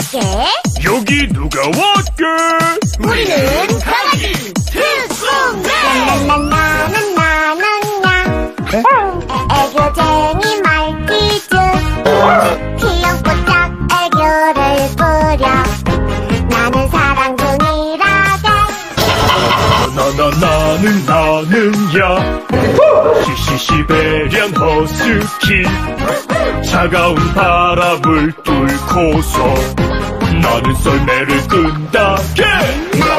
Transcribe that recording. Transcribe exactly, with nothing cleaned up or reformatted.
왔게? 여기 누가 왔게? 우리는 강아지 특공대! 나는 나는야 애교쟁이 말티즈 귀염뽀짝 애교를 부려 나는 사랑 중이라게 나나 나는 나는야 시시시베리안 허스키 차가운 바람을 뚫고서 나는 썰매를 끈다게